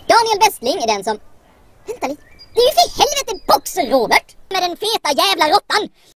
Daniel Westling är den som... Vänta lite. Det är ju för helvete Boxer Robert! Med den feta jävla råttan!